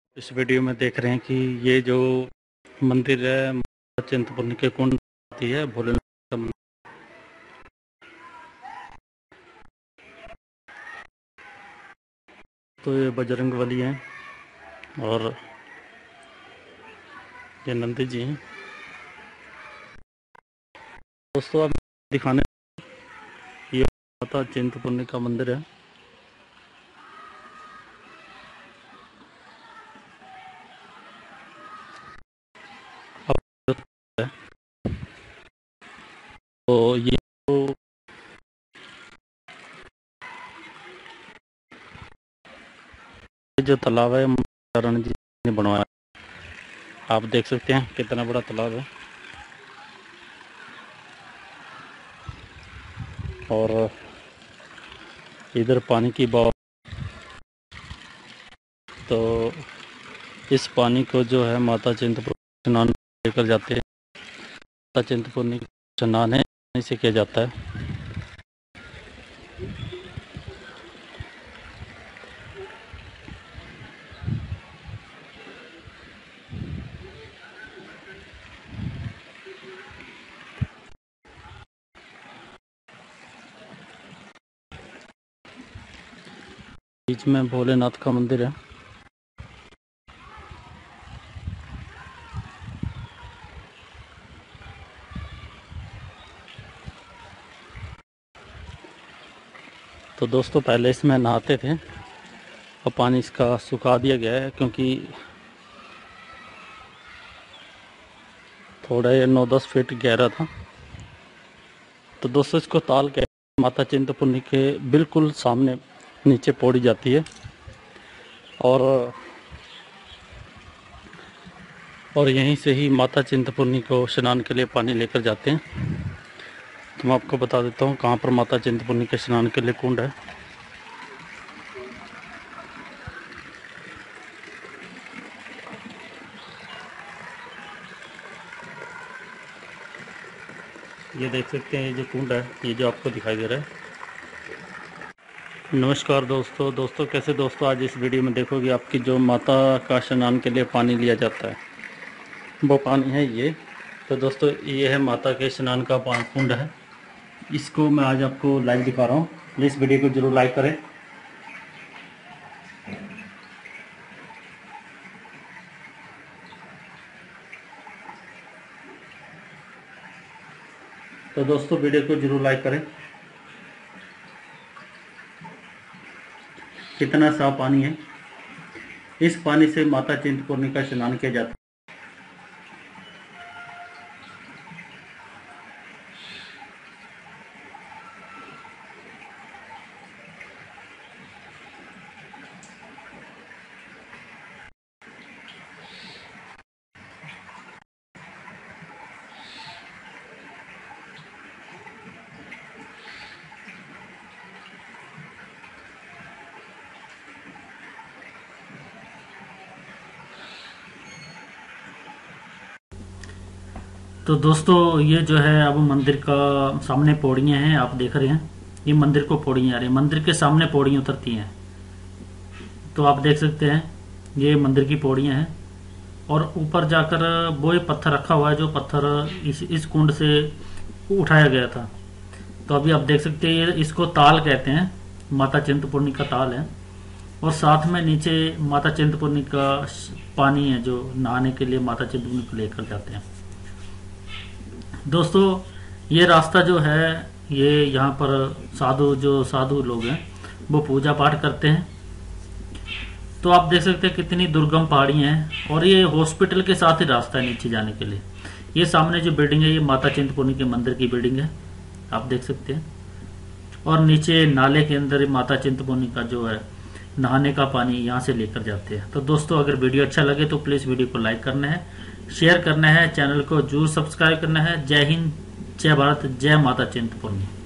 इस वीडियो में देख रहे हैं कि ये जो मंदिर है माता चिंतपूर्णी के कुंड आती है भोलेनाथ का मंदिर। तो ये बजरंगबली हैं और ये नंदी जी हैं। दोस्तों आप दिखाने ये माता चिंतपूर्णी का मंदिर है। तो ये जो तालाब है रण जी ने बनवाया। आप देख सकते हैं कितना बड़ा तालाब है और इधर पानी की बहाव। तो इस पानी को जो है माता चिंतपूर्णी स्नान लेकर जाते हैं। माता चिंतपूर्णी स्नान है इसे किया जाता है। बीच में भोलेनाथ का मंदिर है। तो दोस्तों पहले इसमें नहाते थे और पानी इसका सुखा दिया गया है क्योंकि थोड़ा ये 9-10 फीट गहरा था। तो दोस्तों इसको ताल के माता चिंतपूर्णी के बिल्कुल सामने नीचे पौड़ी जाती है और यहीं से ही माता चिंतपूर्णी को स्नान के लिए पानी लेकर जाते हैं। तो मैं आपको बता देता हूँ कहाँ पर माता चिंतपूर्णी के स्नान के लिए कुंड है। ये देख सकते हैं ये जो कुंड है ये जो आपको दिखाई दे रहा है। नमस्कार दोस्तों कैसे दोस्तों आज इस वीडियो में देखोगे आपकी जो माता का स्नान के लिए पानी लिया जाता है वो पानी है ये। तो दोस्तों ये है माता के स्नान का कुंड है। इसको मैं आज आपको लाइव दिखा रहा हूँ। प्लीज़ वीडियो को जरूर लाइक करें। तो दोस्तों वीडियो को जरूर लाइक करें। कितना साफ पानी है। इस पानी से माता चिंतपूर्णी का स्नान किया जाता है। तो दोस्तों ये जो है अब मंदिर का सामने पौड़ियाँ हैं। आप देख रहे हैं ये मंदिर को पौड़ियाँ आ रही हैं। मंदिर के सामने पौड़ियाँ उतरती हैं। तो आप देख सकते हैं ये मंदिर की पौड़ियाँ हैं और ऊपर जाकर वो एक पत्थर रखा हुआ है जो पत्थर इस कुंड से उठाया गया था। तो अभी आप देख सकते हैं इसको ताल कहते हैं। माता चिंतपूर्णी का ताल है और साथ में नीचे माता चिंतपूर्णी का पानी है जो नहाने के लिए माता चिंतपूर्णी को लेकर जाते हैं। दोस्तों ये रास्ता जो है ये यहाँ पर साधु लोग हैं वो पूजा पाठ करते हैं। तो आप देख सकते हैं कितनी दुर्गम पहाड़ियाँ हैं और ये हॉस्पिटल के साथ ही रास्ता है नीचे जाने के लिए। ये सामने जो बिल्डिंग है ये माता चिंतपूर्णी के मंदिर की बिल्डिंग है। आप देख सकते हैं और नीचे नाले के अंदर माता चिंतपूर्णी का जो है नहाने का पानी यहाँ से लेकर जाते हैं। तो दोस्तों अगर वीडियो अच्छा लगे तो प्लीज़ वीडियो को लाइक करना है, शेयर करना है, चैनल को जरूर सब्सक्राइब करना है। जय हिंद, जय भारत, जय माता चिंतपूर्णी।